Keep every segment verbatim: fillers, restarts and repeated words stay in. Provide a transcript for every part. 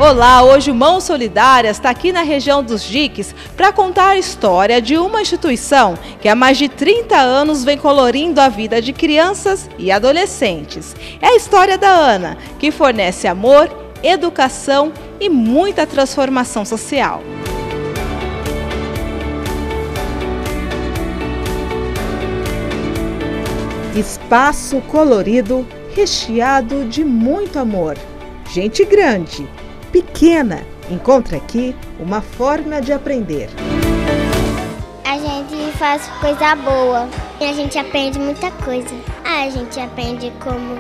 Olá, hoje o Mãos Solidárias está aqui na região dos Diques para contar a história de uma instituição que há mais de trinta anos vem colorindo a vida de crianças e adolescentes. É a história da Ana, que fornece amor, educação e muita transformação social. Espaço colorido, recheado de muito amor. Gente grande, pequena, encontra aqui uma forma de aprender. A gente faz coisa boa e a gente aprende muita coisa. A gente aprende como,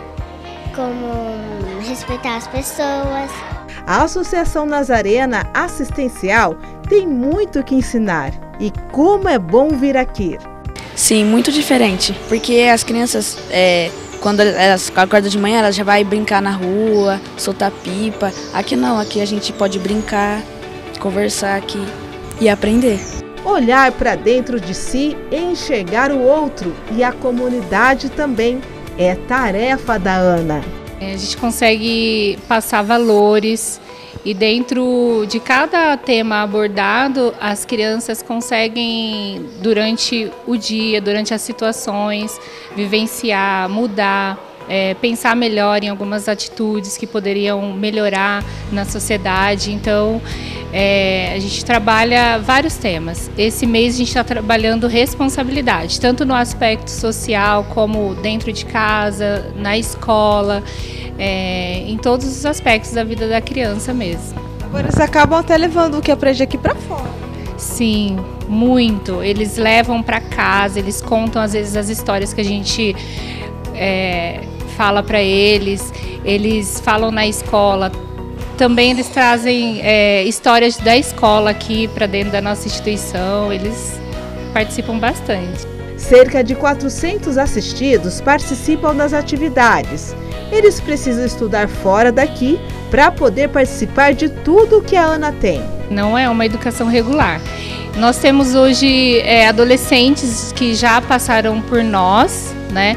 como respeitar as pessoas. A Associação Nazarena Assistencial tem muito que ensinar. E como é bom vir aqui. Sim, muito diferente, porque as crianças, é, quando elas acordam de manhã, elas já vão brincar na rua, soltar pipa. Aqui não, aqui a gente pode brincar, conversar aqui e aprender. Olhar para dentro de si e enxergar o outro e a comunidade também é tarefa da Ana. A gente consegue passar valores e dentro de cada tema abordado, as crianças conseguem, durante o dia, durante as situações, vivenciar, mudar, é, pensar melhor em algumas atitudes que poderiam melhorar na sociedade. Então, é, a gente trabalha vários temas. Esse mês a gente está trabalhando responsabilidade, tanto no aspecto social como dentro de casa, na escola, é, em todos os aspectos da vida da criança mesmo. Agora eles acabam até levando o que aprende aqui para fora. Sim, muito. Eles levam para casa, eles contam às vezes as histórias que a gente é, fala para eles, eles falam na escola. Também eles trazem é, histórias da escola aqui para dentro da nossa instituição, eles participam bastante. Cerca de quatrocentos assistidos participam das atividades. Eles precisam estudar fora daqui para poder participar de tudo que a Ana tem. Não é uma educação regular. Nós temos hoje é, adolescentes que já passaram por nós, né?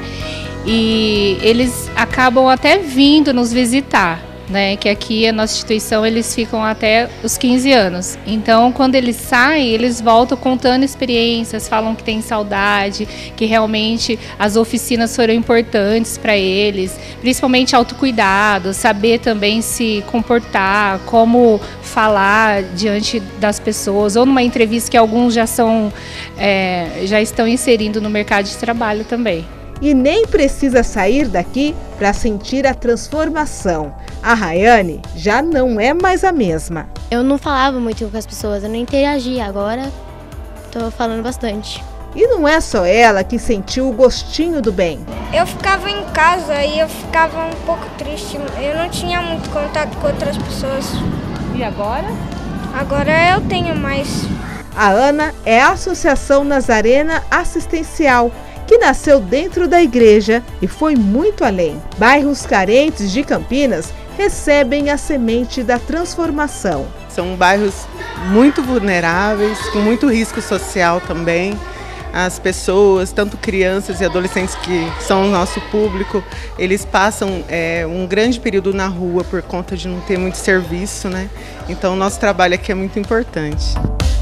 E eles acabam até vindo nos visitar, né? Que aqui a nossa instituição eles ficam até os quinze anos. Então, quando eles saem, eles voltam contando experiências, falam que tem saudade, que realmente as oficinas foram importantes para eles, principalmente autocuidado, saber também se comportar, como falar diante das pessoas, ou numa entrevista que alguns já são, é, já estão inserindo no mercado de trabalho também. E nem precisa sair daqui para sentir a transformação. A Rayane já não é mais a mesma. Eu não falava muito com as pessoas, eu não interagia, agora estou falando bastante. E não é só ela que sentiu o gostinho do bem. Eu ficava em casa e eu ficava um pouco triste, eu não tinha muito contato com outras pessoas. E agora? Agora eu tenho mais. A Ana é a Associação Nazarena Assistencial, que nasceu dentro da igreja e foi muito além. Bairros carentes de Campinas recebem a semente da transformação. São bairros muito vulneráveis, com muito risco social também. As pessoas, tanto crianças e adolescentes que são o nosso público, eles passam é, um grande período na rua por conta de não ter muito serviço, né? Então o nosso trabalho aqui é muito importante.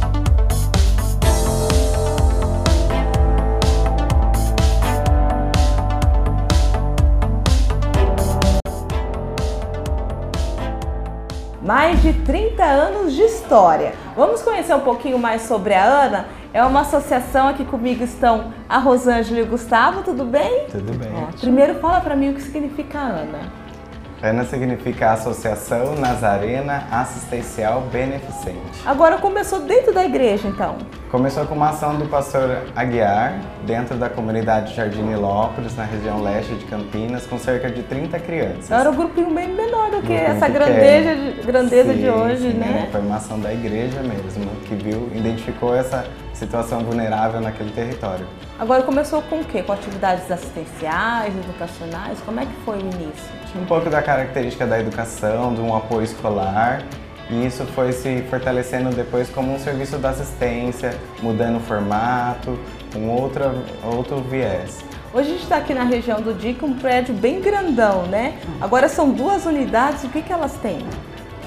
Mais de trinta anos de história. Vamos conhecer um pouquinho mais sobre a Ana? É uma associação, aqui comigo estão a Rosângela e o Gustavo, tudo bem? Tudo bem. Ó, primeiro fala para mim o que significa Ana. ANA significa Associação Nazarena Assistencial Beneficente. Agora começou dentro da igreja, então? Começou com uma ação do pastor Aguiar, dentro da comunidade Jardim Nilópolis, na região leste de Campinas, com cerca de trinta crianças. Era um grupinho bem menor do que Grupinho essa pequeno. grandeza, de, grandeza sim, de hoje, sim, né? Foi uma ação da igreja mesmo, que viu, identificou essa situação vulnerável naquele território. Agora começou com o quê? Com atividades assistenciais, educacionais? Como é que foi o início? Um pouco da característica da educação, de um apoio escolar, e isso foi se fortalecendo depois como um serviço da assistência, mudando o formato, um outro, outro viés. Hoje a gente está aqui na região do Dique, um prédio bem grandão, né? Agora são duas unidades, o que que elas têm?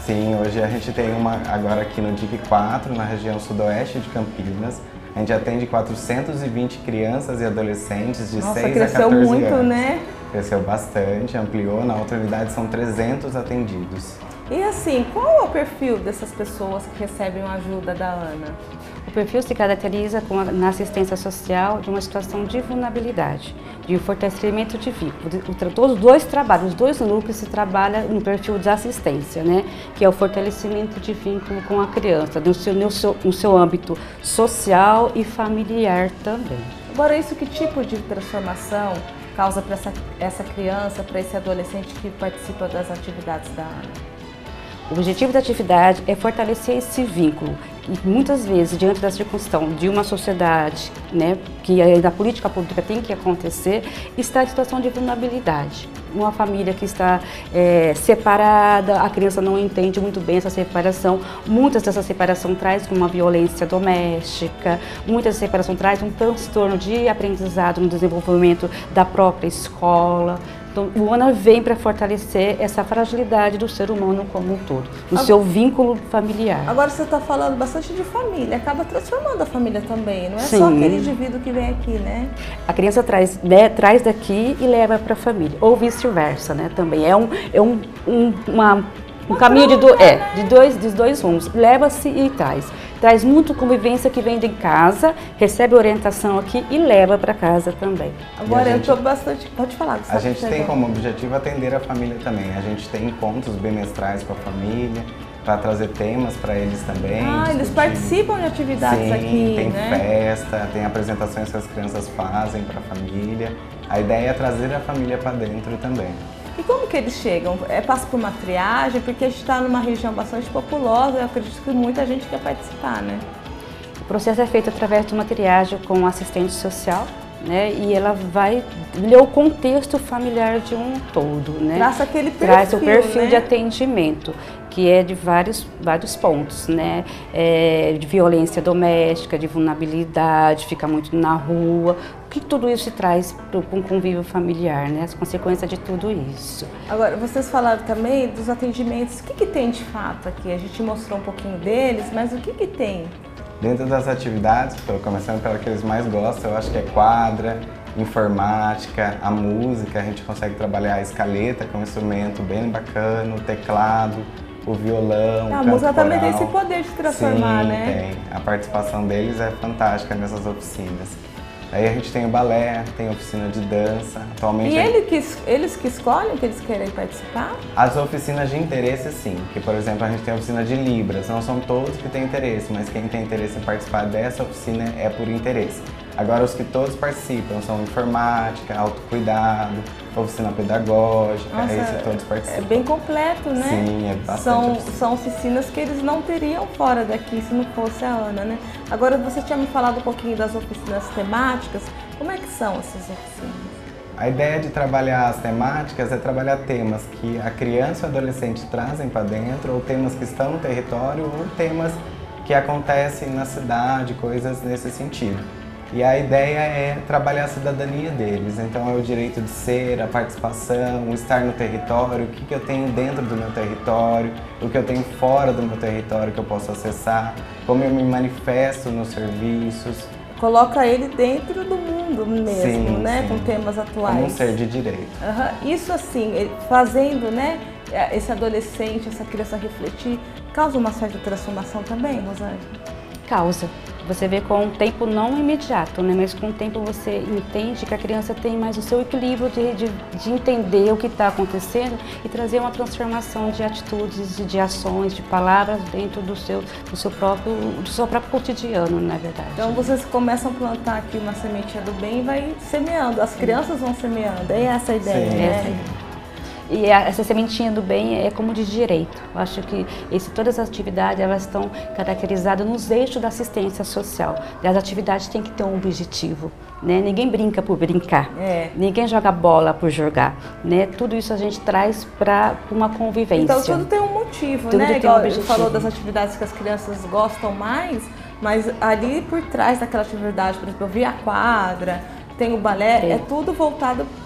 Sim, hoje a gente tem uma, agora aqui no D I C quatro, na região sudoeste de Campinas. A gente atende quatrocentas e vinte crianças e adolescentes de Nossa, seis a cresceu quatorze muito, anos. né? Cresceu bastante, ampliou. Na outra unidade são trezentos atendidos. E assim, qual é o perfil dessas pessoas que recebem a ajuda da Ana? O perfil se caracteriza com a, na assistência social de uma situação de vulnerabilidade, de fortalecimento de vínculo. Todos os dois trabalhos, os dois núcleos se trabalham no perfil de assistência, né? Que é o fortalecimento de vínculo com a criança, no seu, no seu, no seu âmbito social e familiar também. Agora, isso que tipo de transformação causa para essa, essa criança, para esse adolescente que participa das atividades da Ana? O objetivo da atividade é fortalecer esse vínculo e muitas vezes, diante da circunstância de uma sociedade, né, que a política pública tem que acontecer, está em situação de vulnerabilidade. Uma família que está é, separada, a criança não entende muito bem essa separação. Muitas dessa separação traz uma violência doméstica, muitas dessa separação traz um transtorno de aprendizado no desenvolvimento da própria escola. Então, o Ana vem para fortalecer essa fragilidade do ser humano como um todo, o seu vínculo familiar. Agora você está falando bastante de família, acaba transformando a família também, não é Sim. só aquele indivíduo que vem aqui, né? A criança traz, né, traz daqui e leva para a família, ou vice-versa, né? Também é um, é um, um, uma, um caminho de, do, é, de, dois, de dois rumos, leva-se e traz. Traz muito convivência que vem de casa, recebe orientação aqui e leva para casa também. Agora gente, eu estou bastante... Pode falar. A gente tem como objetivo atender a família também. A gente tem encontros bimestrais com a família, para trazer temas para eles também. Ah, eles participam de atividades Sim, aqui, tem né? festa, tem apresentações que as crianças fazem para a família. A ideia é trazer a família para dentro também. E como que eles chegam? É, passa por uma triagem? Porque a gente está numa região bastante populosa, eu acredito que muita gente quer participar, né? O processo é feito através de uma triagem com um assistente social, né? E ela vai ler o contexto familiar de um todo, né? Traça aquele perfil, Traz o perfil né? de atendimento, que é de vários, vários pontos, né? É, de violência doméstica, de vulnerabilidade, fica muito na rua. O que tudo isso traz para um convívio familiar, né? As consequências de tudo isso. Agora, vocês falaram também dos atendimentos. O que, que tem de fato aqui? A gente mostrou um pouquinho deles, mas o que, que tem? Dentro das atividades, começando pela que eles mais gostam, eu acho que é quadra, informática, a música, a gente consegue trabalhar a escaleta, que é um instrumento bem bacana, o teclado, o violão, A o música canto também tem coral. esse poder de transformar, Sim, né? tem. A participação deles é fantástica nessas oficinas. Aí a gente tem o balé, tem a oficina de dança. Atualmente E ele que, eles que escolhem que eles querem participar? as oficinas de interesse, sim. Que, por exemplo, a gente tem a oficina de Libras. Não são todos que têm interesse, mas quem tem interesse em participar dessa oficina é por interesse. Agora, os que todos participam são informática, autocuidado, oficina pedagógica, Nossa, é isso que todos participam. É bem completo, né? Sim, é bastante São, oficina. são oficinas que eles não teriam fora daqui se não fosse a Ana, né? Agora, você tinha me falado um pouquinho das oficinas temáticas. Como é que são essas oficinas? A ideia de trabalhar as temáticas é trabalhar temas que a criança e o adolescente trazem para dentro, ou temas que estão no território, ou temas que acontecem na cidade, coisas nesse sentido. E a ideia é trabalhar a cidadania deles, então é o direito de ser, a participação, o estar no território, o que, que eu tenho dentro do meu território, o que eu tenho fora do meu território que eu posso acessar, como eu me manifesto nos serviços. Coloca ele dentro do mundo mesmo, Sim, né? sim. Com temas atuais. Como um ser de direito. Uhum. Isso assim, ele fazendo, né, esse adolescente, essa criança refletir, causa uma certa transformação também, Rosângela? Causa. Você vê com o tempo não imediato, né? Mas com o tempo você entende que a criança tem mais o seu equilíbrio de, de, de entender o que está acontecendo e trazer uma transformação de atitudes, de, de ações, de palavras dentro do seu, do seu próprio, do seu próprio cotidiano, na verdade. Então vocês começam a plantar aqui uma sementinha do bem e vai semeando, as crianças vão semeando, é essa a ideia, Sim, né? essa é a ideia. E essa sementinha do bem é como de direito. Eu acho que esse, todas as atividades elas estão caracterizadas nos eixos da assistência social. E as atividades têm que ter um objetivo, né? Ninguém brinca por brincar, É. ninguém joga bola por jogar, né? Tudo isso a gente traz para uma convivência. Então tudo tem um motivo, Tudo né? tem um Igual ele objetivo. falou das atividades que as crianças gostam mais, mas ali por trás daquela atividade, por exemplo, eu vi a quadra, tem o balé, Tem. é tudo voltado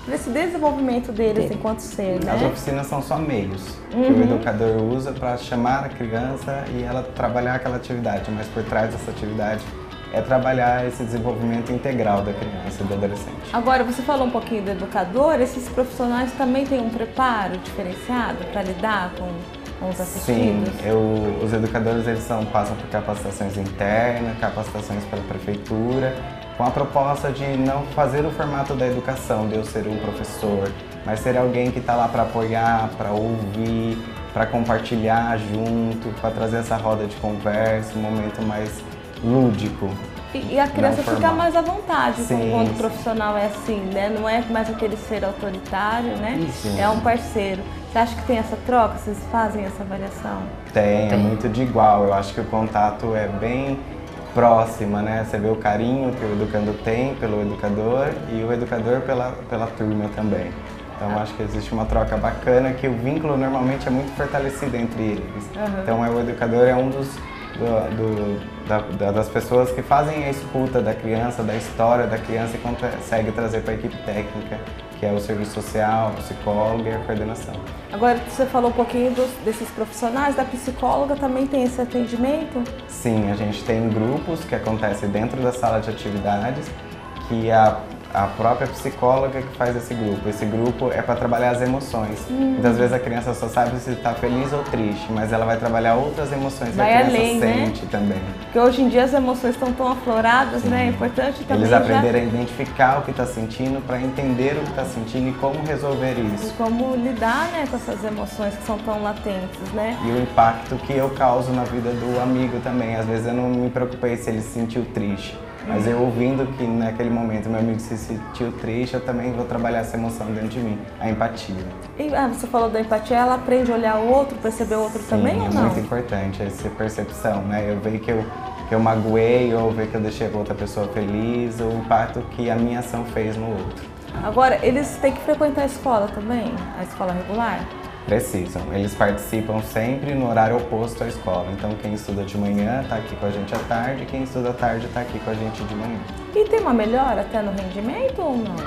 nesse desenvolvimento deles Sim. enquanto ser, né? As oficinas são só meios uhum. que o educador usa para chamar a criança e ela trabalhar aquela atividade, mas por trás dessa atividade é trabalhar esse desenvolvimento integral da criança e do adolescente. Agora, você falou um pouquinho do educador, esses profissionais também têm um preparo diferenciado para lidar com, com os assistidos? Sim, eu, os educadores eles são, passam por capacitações internas, capacitações pela prefeitura, com a proposta de não fazer o formato da educação, de eu ser um professor, mas ser alguém que está lá para apoiar, para ouvir, para compartilhar junto, para trazer essa roda de conversa, um momento mais lúdico. E, e a criança fica mais à vontade sim, quando o profissional é assim, né? Não é mais aquele ser autoritário, né? Sim. É um parceiro. Você acha que tem essa troca? Vocês fazem essa avaliação? Tem, tem, é muito de igual. Eu acho que o contato é bem próximo, né? Você vê o carinho que o educando tem pelo educador e o educador pela, pela turma também. Então ah. acho que existe uma troca bacana, que o vínculo normalmente é muito fortalecido entre eles. Uhum. Então é, o educador é um dos Do, do, da, das pessoas que fazem a escuta da criança, da história da criança e consegue trazer para a equipe técnica, que é o serviço social, o psicólogo e a coordenação. Agora, você falou um pouquinho dos, desses profissionais, da psicóloga também tem esse atendimento? Sim, a gente tem grupos que acontecem dentro da sala de atividades, que a a própria psicóloga que faz esse grupo. Esse grupo é para trabalhar as emoções. Hum. Muitas vezes a criança só sabe se está feliz ou triste, mas ela vai trabalhar outras emoções vai que a criança além, sente né? também. Porque hoje em dia as emoções estão tão afloradas, Sim. né? É importante também eles aprenderem já... a identificar o que está sentindo para entender o que está sentindo e como resolver isso. E como lidar, né, com essas emoções que são tão latentes, né? E o impacto que eu causo na vida do amigo também. Às vezes eu não me preocupei se ele se sentiu triste. Mas eu ouvindo que naquele momento meu amigo se sentiu triste, eu também vou trabalhar essa emoção dentro de mim, a empatia. E ah, você falou da empatia, ela aprende a olhar o outro, perceber o outro Sim, também ou não? é muito importante essa percepção, né? Eu ver que eu, que eu magoei, ou ver que eu deixei a outra pessoa feliz, ou o impacto que a minha ação fez no outro. Agora, eles têm que frequentar a escola também? A escola regular? Precisam. Eles participam sempre no horário oposto à escola. Então, quem estuda de manhã está aqui com a gente à tarde, quem estuda à tarde está aqui com a gente de manhã. E tem uma melhora até no rendimento ou não?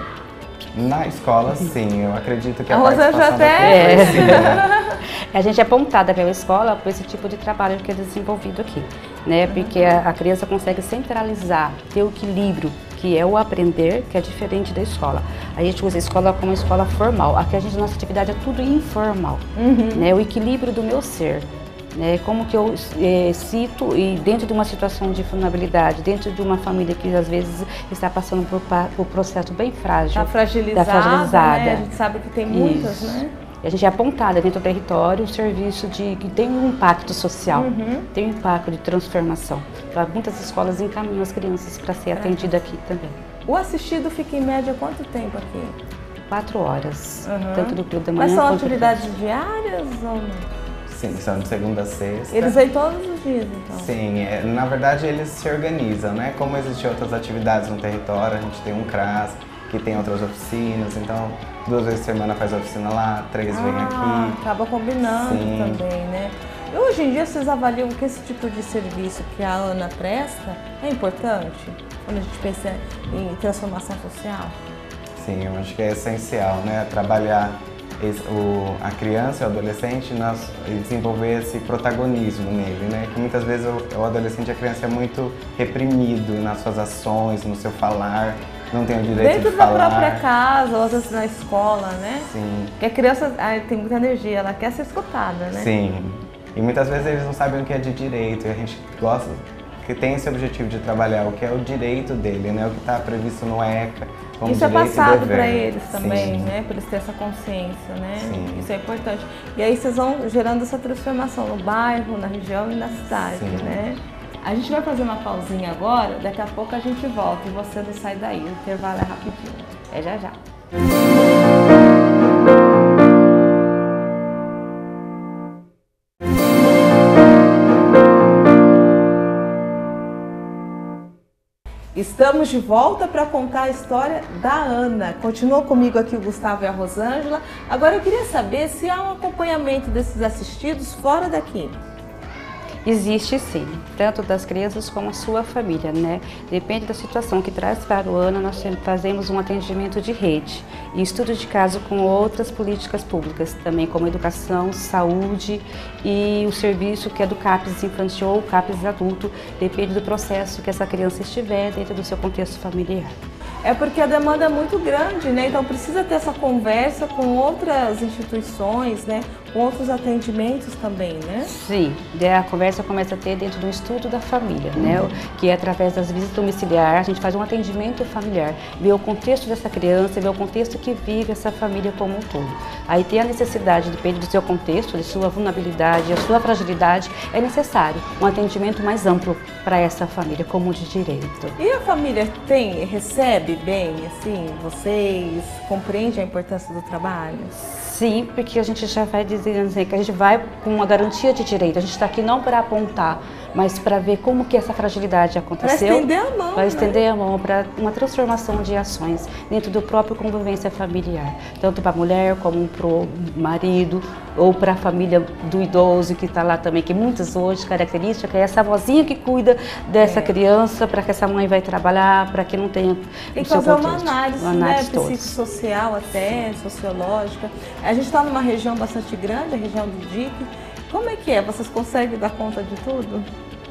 Na escola, sim. Eu acredito que a, a participação até... da sim, né? A gente é apontada pela escola por esse tipo de trabalho que é desenvolvido aqui, né? Porque a, a criança consegue centralizar, ter o equilíbrio, que é o aprender, que é diferente da escola. A gente usa a escola como uma escola formal. Aqui a gente, nossa atividade é tudo informal, uhum. né? O equilíbrio do meu ser, né? Como que eu é, cito e dentro de uma situação de vulnerabilidade, dentro de uma família que às vezes está passando por, por um processo bem frágil. Está fragilizada, tá fragilizada. Né? A gente sabe que tem muitas, Isso. né? E a gente é apontada dentro do território um serviço de, que tem um impacto social, uhum. tem um impacto de transformação. Então, muitas escolas encaminham as crianças para ser atendidas aqui também. O assistido fica em média quanto tempo aqui? Quatro horas, uhum. tanto do período da manhã Mas são quanto atividades do diárias ou não? Sim, são de segunda a sexta. Eles vêm todos os dias, então? Sim, é, na verdade eles se organizam, né? Como existem outras atividades no território, a gente tem um C R A S, que tem outras oficinas, então duas vezes por semana faz a oficina lá, três ah, vem aqui. Acaba combinando Sim. também, né? E hoje em dia vocês avaliam que esse tipo de serviço que a Ana presta é importante? Quando a gente pensa em transformação social? Sim, eu acho que é essencial, né? Trabalhar esse, o, a criança e o adolescente nas, e desenvolver esse protagonismo nele, né? Que muitas vezes o, o adolescente e a criança é muito reprimido nas suas ações, no seu falar. Não tem o direito Dentro de falar. Dentro da própria casa, ou às vezes na escola, né? Sim. Porque a criança ai, tem muita energia, ela quer ser escutada, né? Sim. E muitas vezes eles não sabem o que é de direito, e a gente gosta, que tem esse objetivo de trabalhar o que é o direito dele, né? O que está previsto no ECA, como Isso é direito passado e para dever. eles também, Sim. né? Para eles terem essa consciência, né? Sim. Isso é importante. E aí vocês vão gerando essa transformação no bairro, na região e na cidade, Sim. né? A gente vai fazer uma pausinha agora, daqui a pouco a gente volta e você não sai daí, o intervalo é rapidinho. É já já. Estamos de volta para contar a história da Ana. Continua comigo aqui o Gustavo e a Rosângela. Agora eu queria saber se há um acompanhamento desses assistidos fora daqui. Existe sim, tanto das crianças como a sua família, né? Depende da situação que traz para o ANA, nós fazemos um atendimento de rede e estudo de caso com outras políticas públicas, também como educação, saúde e o serviço que é do CAPS infantil ou CAPS adulto, depende do processo que essa criança estiver dentro do seu contexto familiar. É porque a demanda é muito grande, né? Então precisa ter essa conversa com outras instituições, né? Com outros atendimentos também, né? Sim, a conversa começa a ter dentro do estudo da família, uhum. né? Que é através das visitas domiciliares, a gente faz um atendimento familiar, vê o contexto dessa criança, vê o contexto que vive essa família como um todo. Aí tem a necessidade, depende do seu contexto, de sua vulnerabilidade, a sua fragilidade, é necessário um atendimento mais amplo para essa família como de direito. E a família tem, recebe bem, assim, vocês compreendem a importância do trabalho? Sim, porque a gente já vai dizendo assim, que a gente vai com uma garantia de direito. A gente está aqui não para apontar, mas para ver como que essa fragilidade aconteceu. Para estender a mão. Para estender né? a mão, para uma transformação de ações dentro do próprio convivência familiar. Tanto para a mulher, como para o marido, ou para a família do idoso que está lá também, que muitas hoje, característica, é essa avózinha que cuida dessa é. criança, para que essa mãe vai trabalhar, para que não tenha... Tem que fazer uma análise, uma análise né, psicossocial até, sociológica. A gente está numa região bastante grande, a região do D I C. Como é que é? Vocês conseguem dar conta de tudo?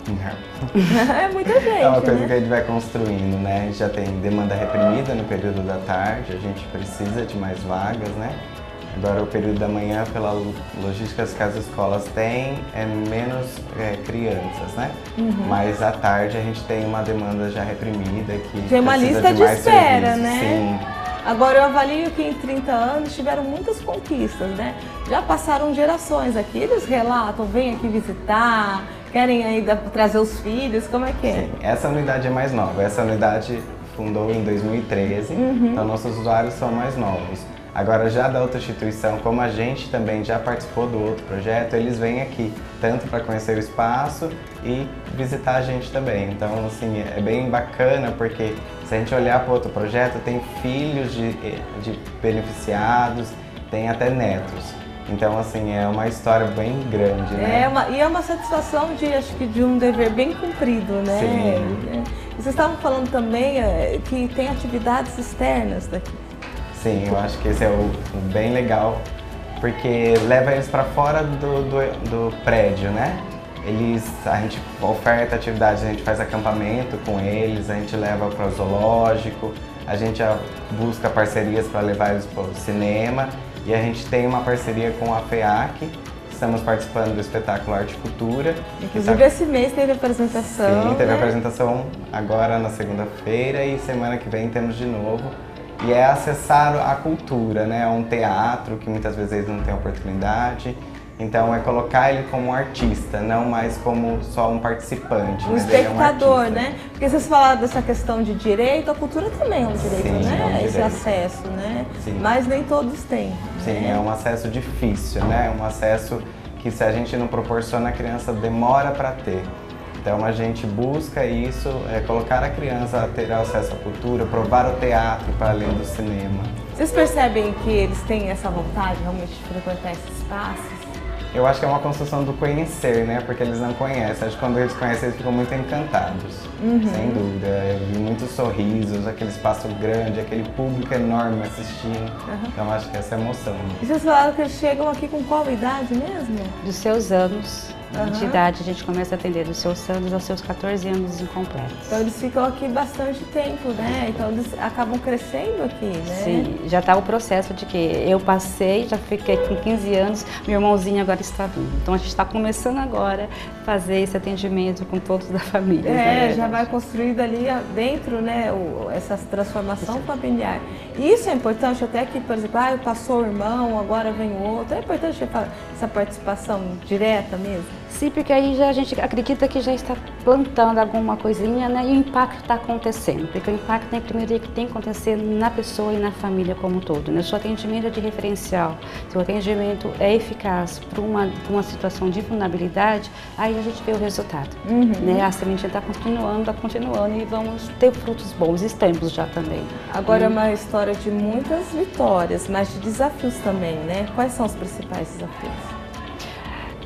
Não. É muita gente, É uma coisa né? que a gente vai construindo, né? A gente já tem demanda reprimida no período da tarde, a gente precisa de mais vagas, né? Agora o período da manhã, pela logística que as escolas têm, é menos é, crianças, né? Uhum. Mas à tarde a gente tem uma demanda já reprimida que tem uma precisa lista de, de mais espera, serviços. né? Sim. Agora eu avalio que em trinta anos tiveram muitas conquistas, né? Já passaram gerações aqui, eles relatam, vêm aqui visitar, querem ainda trazer os filhos, como é que é? Sim, essa unidade é mais nova, essa unidade fundou em dois mil e treze, uhum. então nossos usuários são mais novos. Agora já da outra instituição, como a gente também já participou do outro projeto, eles vêm aqui, tanto para conhecer o espaço e visitar a gente também. Então assim, é bem bacana porque se a gente olhar para o outro projeto, tem filhos de, de beneficiados, tem até netos. Então assim, é uma história bem grande, né? É uma, e é uma satisfação de, acho que de um dever bem cumprido, né? Sim. E vocês estavam falando também que tem atividades externas daqui. Sim, eu acho que esse é o, o bem legal, porque leva eles para fora do, do, do prédio, né? Eles, a gente oferta atividades, a gente faz acampamento com eles, a gente leva para o zoológico, a gente busca parcerias para levar eles para o cinema e a gente tem uma parceria com a FEAC, estamos participando do espetáculo Arte e Cultura. Inclusive tá... esse mês teve apresentação. Sim, teve né? apresentação agora na segunda-feira e semana que vem temos de novo. E é acessar a cultura, né? É um teatro que muitas vezes eles não têm oportunidade. Então é colocar ele como um artista, não mais como só um participante. Um espectador, é um né? Porque vocês falaram dessa questão de direito, a cultura também é um direito, Sim, né? É um Esse direito. acesso, né? Sim. Mas nem todos têm. Sim, né? é um acesso difícil, né? Um acesso que se a gente não proporciona, a criança demora para ter. Então a gente busca isso, é, colocar a criança a ter acesso à cultura, provar o teatro para além do cinema. Vocês percebem que eles têm essa vontade realmente de frequentar esses espaços? Eu acho que é uma construção do conhecer, né? Porque eles não conhecem. Acho que quando eles conhecem, eles ficam muito encantados. Uhum. Sem dúvida. Eu vi muitos sorrisos, aquele espaço grande, aquele público enorme assistindo. Uhum. Então acho que essa é a emoção. E vocês falaram que eles chegam aqui com qual idade mesmo? Dos seus anos. Uhum. De idade a gente começa a atender dos seus anos aos seus quatorze anos incompletos. Então eles ficam aqui bastante tempo, né? Então eles acabam crescendo aqui, né? Sim, já está o processo de que eu passei, já fiquei com quinze anos, meu irmãozinho agora está vindo. Então a gente está começando agora a fazer esse atendimento com todos da família. É, né? já vai construindo ali dentro, né, o, essa transformação isso. familiar. E isso é importante até que, por exemplo, ah, passou o irmão, agora vem o outro. É importante essa participação direta mesmo? Sim, porque aí já a gente acredita que já está plantando alguma coisinha, né? E o impacto está acontecendo. Porque o impacto, né, primeiro, que tem que acontecer na pessoa e na família como um todo. Né? Se o atendimento é de referencial, se o atendimento é eficaz para uma, uma situação de vulnerabilidade, aí a gente vê o resultado. Uhum. Né? A semente está continuando, está continuando e vamos ter frutos bons, estamos já também. Agora é uma história de muitas vitórias, mas de desafios também, né? Quais são os principais desafios?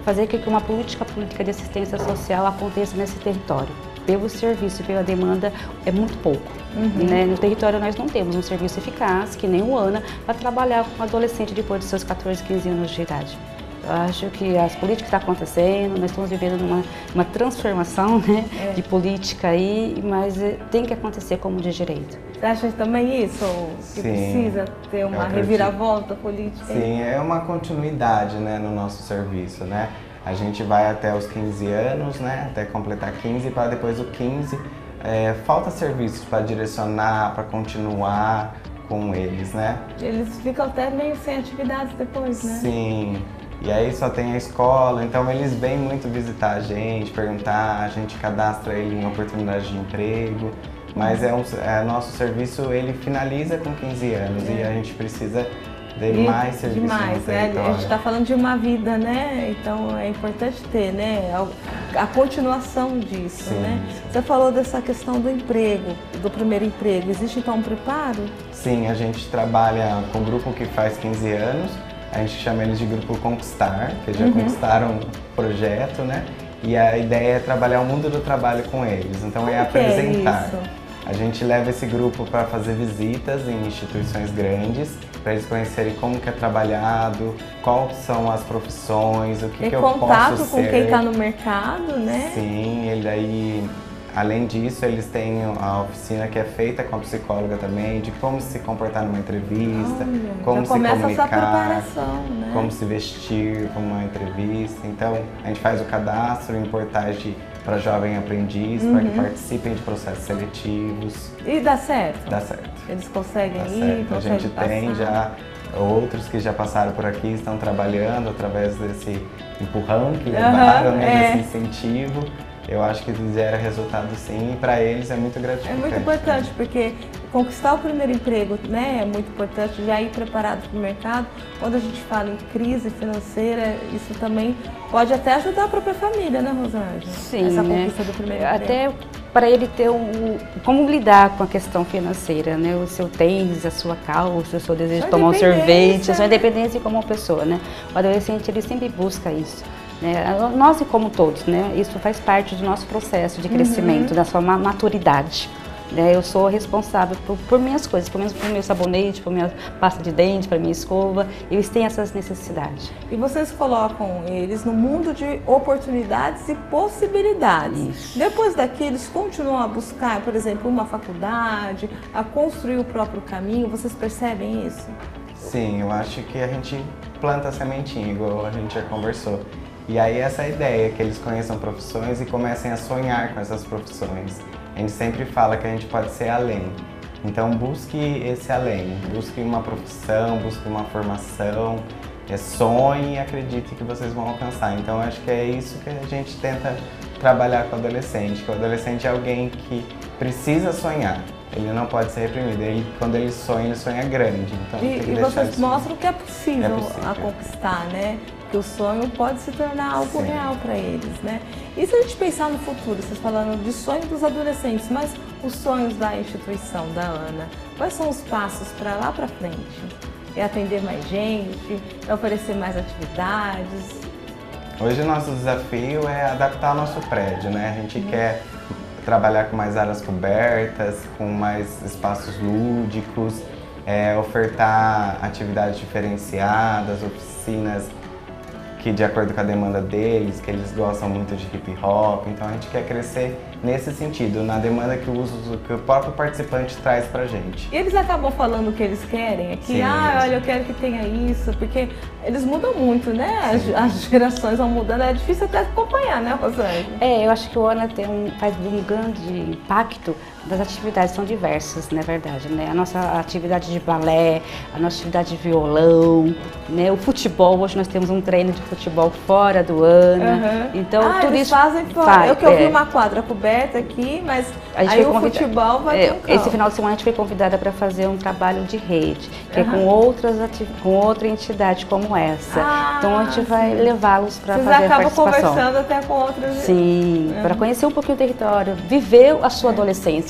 fazer com que uma política pública de assistência social aconteça nesse território. Pelo serviço, pela demanda, é muito pouco. Uhum. Né? No território nós não temos um serviço eficaz, que nem o ANA, para trabalhar com um adolescente depois de seus quatorze, quinze anos de idade. Eu acho que as políticas estão acontecendo, nós estamos vivendo uma, uma transformação, né, é. de política aí, mas tem que acontecer como de direito. Você acha também isso? Que Sim, precisa ter uma reviravolta política? Sim, é uma continuidade, né, no nosso serviço, né? A gente vai até os quinze anos, né, até completar quinze, para depois do quinze, é, falta serviços para direcionar, para continuar com eles, né? Eles ficam até meio sem atividades depois, né? Sim. E aí só tem a escola, então eles vêm muito visitar a gente, perguntar, a gente cadastra ele em oportunidade de emprego, mas é um, é, nosso serviço ele finaliza com quinze anos é. e a gente precisa de e mais serviços demais, no território. Né? A gente está falando de uma vida, né? Então é importante ter, né, a, a continuação disso, sim, né? Sim. Você falou dessa questão do emprego, do primeiro emprego, existe então um preparo? Sim, a gente trabalha com um grupo que faz quinze anos, a gente chama eles de Grupo Conquistar, que já uhum. conquistaram o projeto, né? E a ideia é trabalhar o mundo do trabalho com eles, então Como é apresentar. É a gente leva esse grupo para fazer visitas em instituições grandes, para eles conhecerem como que é trabalhado, quais são as profissões, o que, que eu posso ser. Contato com quem está no mercado, né? Sim, ele aí... Além disso, eles têm a oficina que é feita com a psicóloga também, de como se comportar numa entrevista, Olha, como se comunicar, essa preparação, né? como se vestir para uma entrevista. Então, a gente faz o cadastro em portais para jovem aprendiz, uhum. para que participem de processos seletivos. E dá certo? Dá certo. Eles conseguem dá ir, certo. A gente passar. tem já outros que já passaram por aqui, estão trabalhando através desse empurrão que levaram, uhum, né, é. desse incentivo. Eu acho que gera resultado sim, e para eles é muito gratificante. É muito importante, né? Porque conquistar o primeiro emprego, né, é muito importante, já ir preparado para o mercado. Quando a gente fala em crise financeira, isso também pode até ajudar a própria família, né, Rosângela? Sim, essa né? conquista do primeiro até emprego. Para ele ter um, como lidar com a questão financeira, né? O seu tênis, a sua calça, o seu desejo de tomar um sorvete, a sua independência como pessoa, né? O adolescente, ele sempre busca isso. Né? Nós, como todos, né? Isso faz parte do nosso processo de crescimento, uhum. da sua maturidade. Né? Eu sou responsável por, por minhas coisas, por, por meu sabonete, por minha pasta de dente, por minha escova. Eles têm essas necessidades. E vocês colocam eles no mundo de oportunidades e possibilidades. Isso. Depois daqui, eles continuam a buscar, por exemplo, uma faculdade, a construir o próprio caminho. Vocês percebem isso? Sim, eu acho que a gente planta a sementinha, igual a gente já conversou. E aí essa ideia, que eles conheçam profissões e comecem a sonhar com essas profissões. A gente sempre fala que a gente pode ser além. Então busque esse além, busque uma profissão, busque uma formação, é, sonhe e acredite que vocês vão alcançar. Então acho que é isso que a gente tenta trabalhar com o adolescente, que o adolescente é alguém que precisa sonhar. Ele não pode ser reprimido. Ele, quando ele sonha, ele sonha grande. Então, e tem que e deixar vocês isso. mostram que é possível, é possível a conquistar, né? Que o sonho pode se tornar algo Sim. real para eles, né? E se a gente pensar no futuro, vocês falando de sonho dos adolescentes, mas os sonhos da instituição, da ANA, quais são os passos para lá para frente? É atender mais gente, é oferecer mais atividades? Hoje o nosso desafio é adaptar o nosso prédio, né? A gente uhum. quer trabalhar com mais áreas cobertas, com mais espaços lúdicos, é, ofertar atividades diferenciadas, oficinas que de acordo com a demanda deles, que eles gostam muito de hip hop, então a gente quer crescer nesse sentido, na demanda que o, uso, que o próprio participante traz pra gente. E eles acabam falando o que eles querem aqui, Sim, ah, olha, eu quero que tenha isso, porque eles mudam muito, né? As, as gerações vão mudando, é difícil até acompanhar, né, Rosângela? É, eu acho que o ANA tem um, faz um grande impacto. Das atividades são diversas, na verdade, né? A nossa atividade de balé, a nossa atividade de violão, né? O futebol, hoje nós temos um treino de futebol fora do ANA, uhum. então ah, tudo eles isso fazem fora. faz, Eu que eu é. vi uma quadra coberta aqui, mas a gente aí o convida... futebol vai é, ter um campo. Esse final de semana a gente foi convidada para fazer um trabalho de rede, que uhum. é com outras ati... com outra entidade como essa. Ah, então a gente sim. vai levá-los para fazer Vocês a participação. acabam conversando até com outras... Sim, uhum. para conhecer um pouquinho o território, viver a sua adolescência.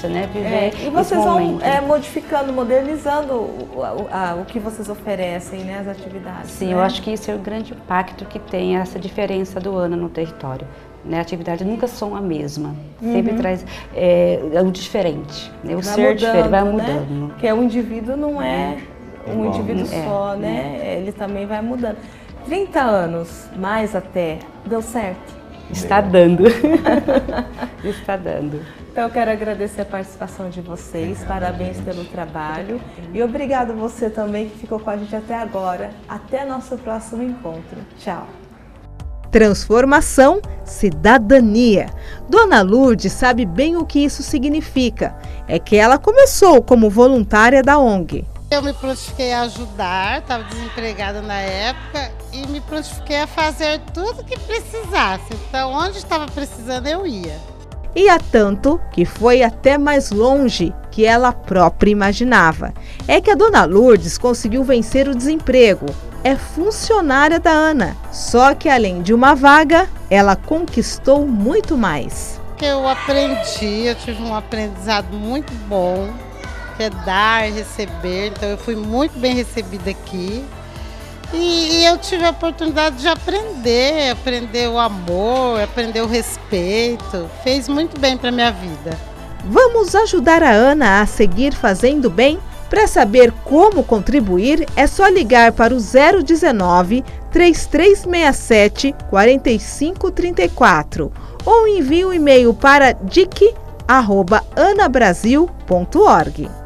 experiência, né? Viver É, e vocês esse vão momento. é, modificando, modernizando o, o, a, o que vocês oferecem, né? As atividades. Sim, né? eu acho que isso é o grande impacto que tem essa diferença do ano no território. Né? A atividade nunca são a mesma, uhum. sempre traz é, o diferente, né? O vai ser mudando, diferente vai né? mudando. Porque o indivíduo não é um Igual. indivíduo É, só, é. né? Ele também vai mudando. trinta anos, mais até, deu certo? Está dando. Está dando. Então eu quero agradecer a participação de vocês, parabéns pelo trabalho e obrigado a você também que ficou com a gente até agora. Até nosso próximo encontro. Tchau. Transformação, cidadania. Dona Lourdes sabe bem o que isso significa. É que ela começou como voluntária da O N G. Eu me prontifiquei a ajudar, estava desempregada na época e me prontifiquei a fazer tudo que precisasse. Então, onde estava precisando, eu ia. E há tanto que foi até mais longe que ela própria imaginava. É que a Dona Lourdes conseguiu vencer o desemprego. É funcionária da ANA, só que além de uma vaga, ela conquistou muito mais. Eu aprendi, eu tive um aprendizado muito bom, que é dar e receber, então eu fui muito bem recebida aqui. E, e eu tive a oportunidade de aprender, aprender o amor, aprender o respeito, fez muito bem para a minha vida. Vamos ajudar a Ana a seguir fazendo bem? Para saber como contribuir, é só ligar para o zero dezenove, três três seis sete, quatro cinco três quatro ou envie um e-mail para dic arroba anabrasil ponto org.